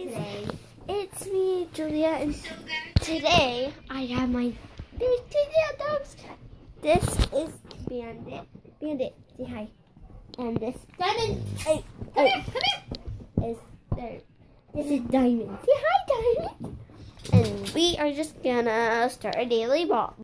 today. It's me, Julia, and today I have my big TJ dogs. This is Bandit. Bandit, say hi. And this Diamond. Hey, come here. This is Diamond. Say hi, Diamond. And we are just gonna start a daily walk.